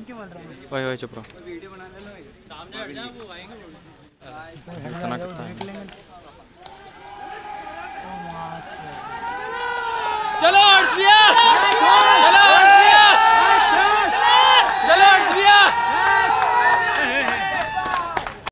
इनके बोल रहा हूँ। वही चुप रहो। वीडियो बना लेना सामने हट जा, वो आएंगे इतना कितना है? चलो अर्शविया